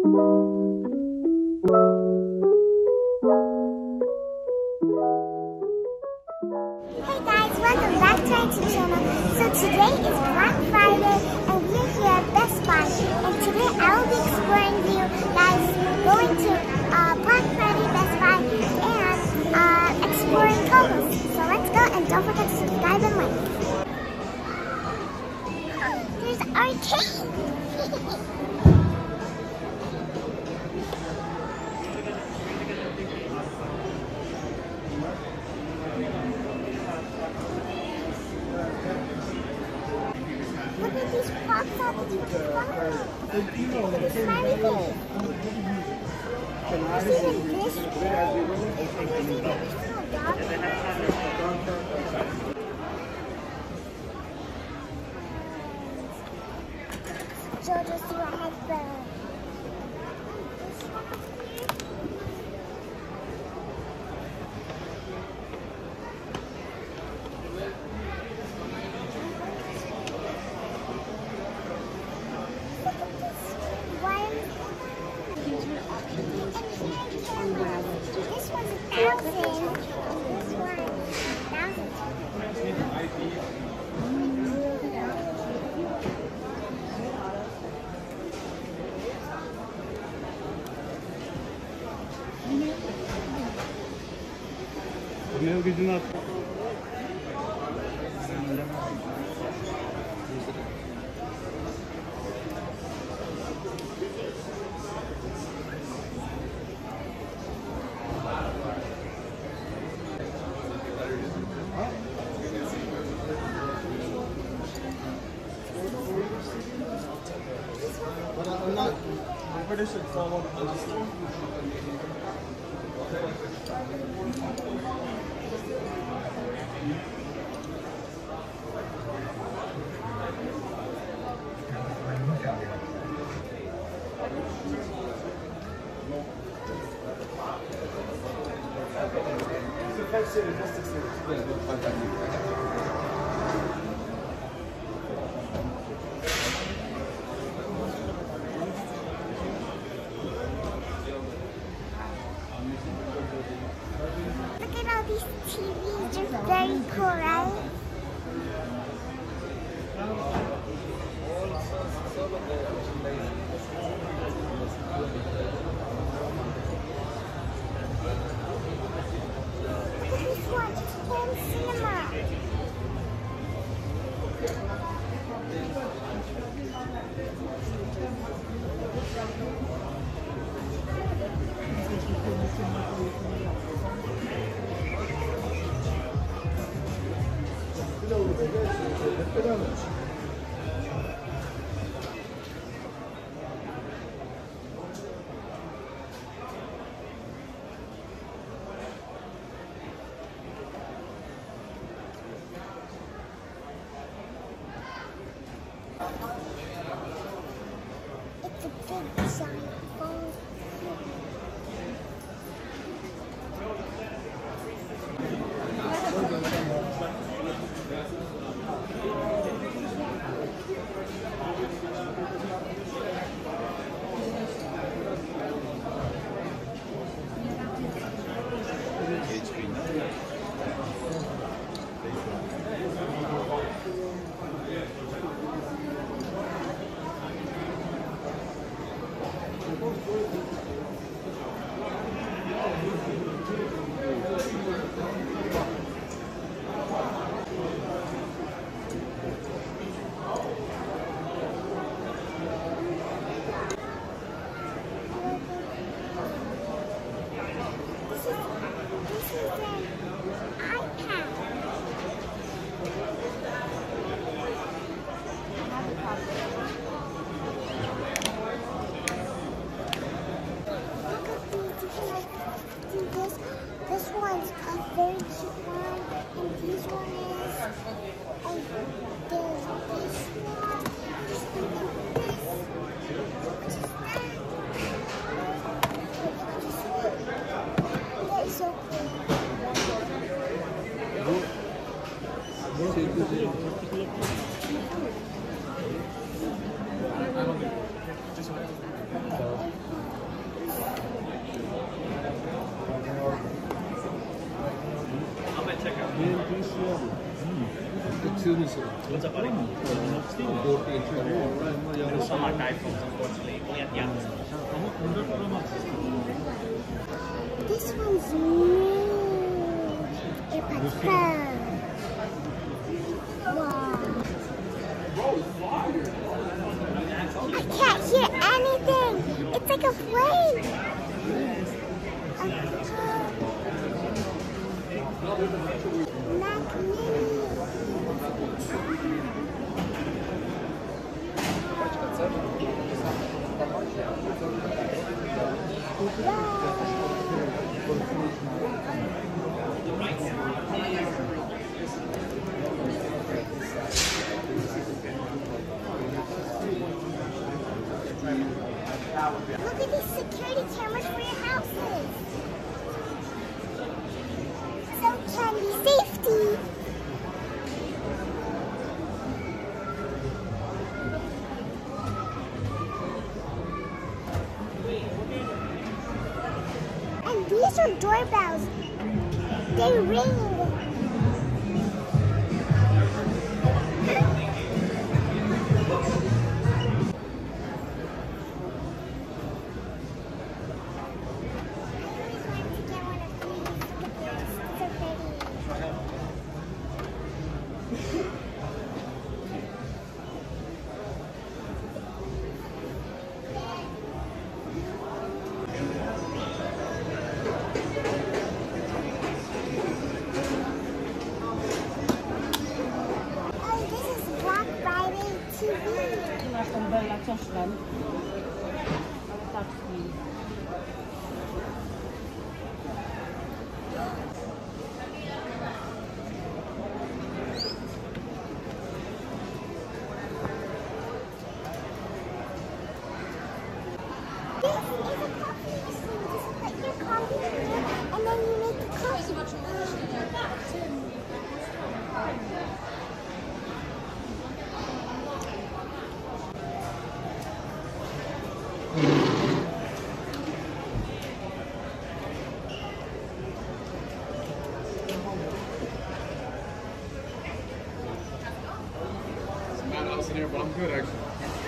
Hey guys, welcome back to our YouTube channel. So today is Black Friday and we're here at Best Buy. And today I will be exploring you guys going to Black Friday, Best Buy, and exploring Kohl's. So let's go and don't forget to subscribe and like. There's arcade! Look at these pops up. It's very big. Even this JoJo's do a headband. This one's 1,000, and this one 1,000. Hayal gücünü at. I'm pretty sure it's all over. Look at all these TVs, they're very cool, right? Look at this one, it's home cinema. It's a big giant phone. Indonesia. Lunsa pa rin. Pero sa mga typhoons, unfortunately, kung yan. This one's new. AirPods Pro. Wow. I can't hear anything. It's like a plane. Mac Mini. Look at these security cameras for your houses. So trendy. Safety. And these are doorbells. They ring. Here, but I'm good actually.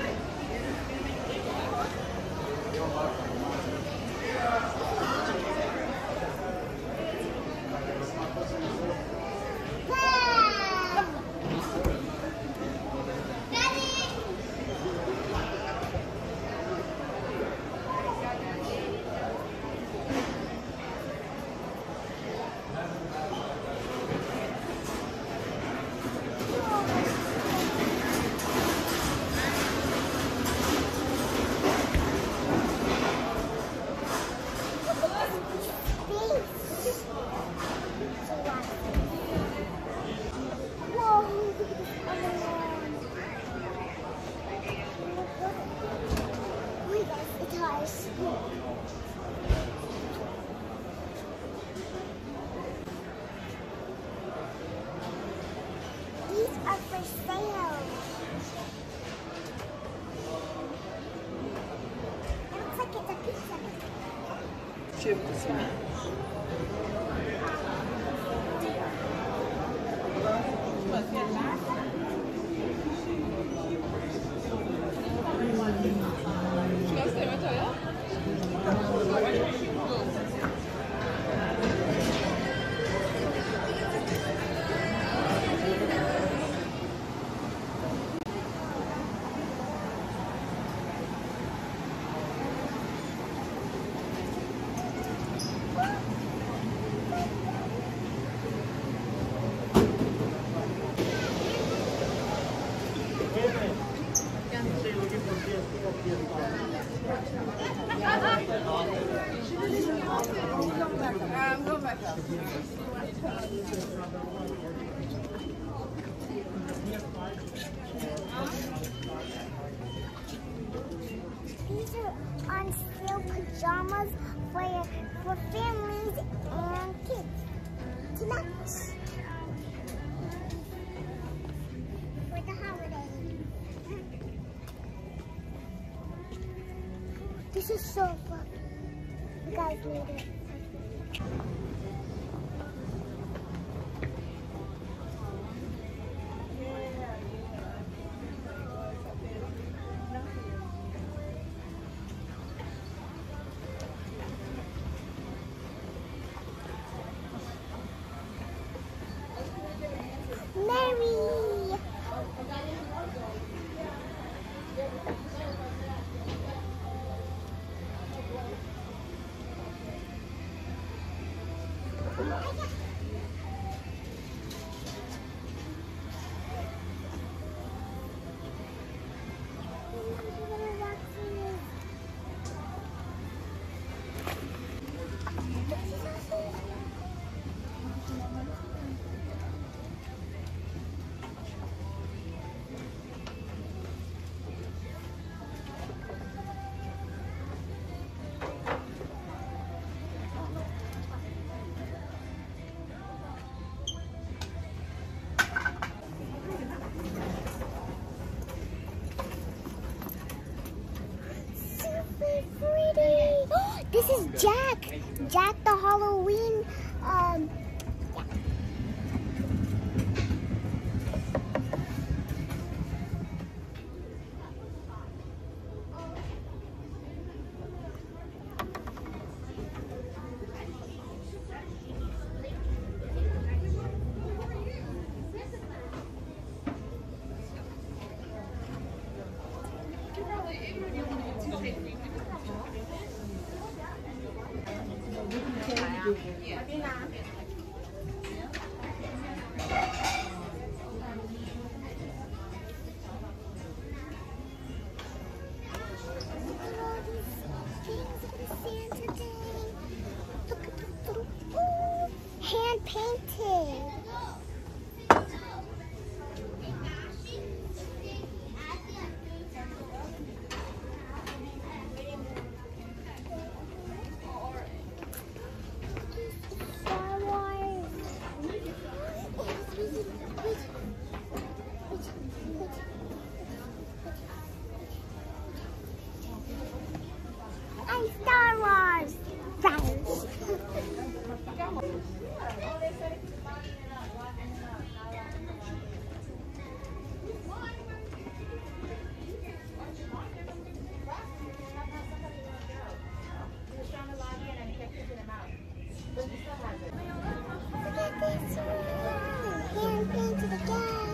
These are on sale pajamas for families and kids tonight for the holidays. This is so fun. You guys need it. Hurry! This is Jack. Jack the Halloween. Hand painted. Star Wars. I'm Star Wars. Look at this one. Hand painted again.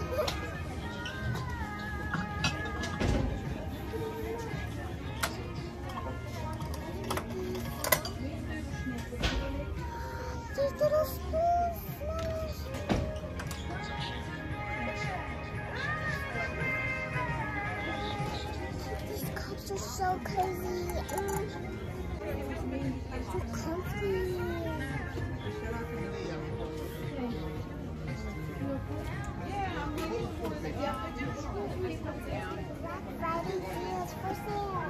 These little spoons. These cups are so cozy. So comfy. Black Friday deals for sale.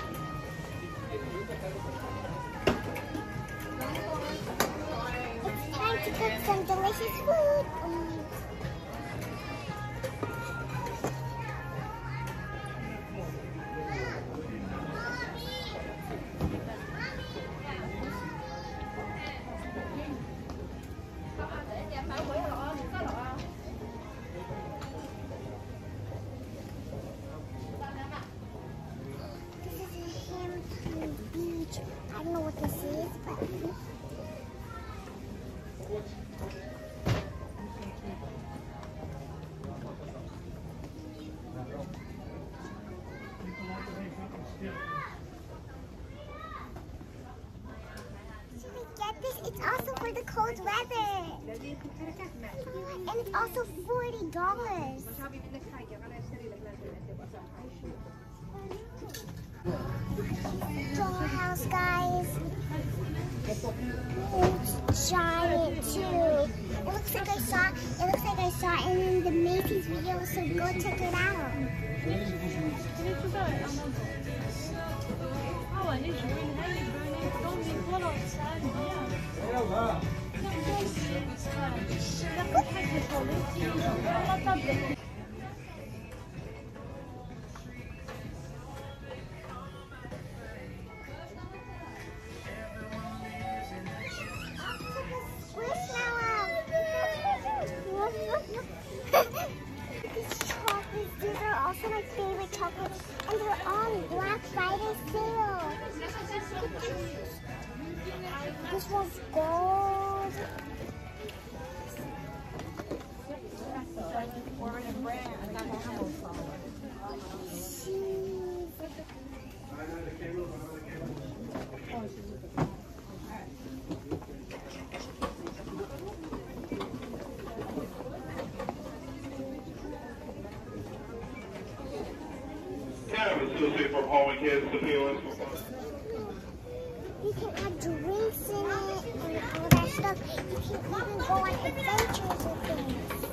It's time to cook some delicious food. I don't know what this is, but should we get this? It's also for the cold weather. And it's also $40. Dollhouse, guys. It's giant too. It looks like I saw it in the Macy's video, so go check it out. These are also my favorite chocolates, and they're on Black Friday sale. This one's gold. Associate from Home and Kids appealing. You can have drinks in it and all that stuff. You can even go on adventures with things.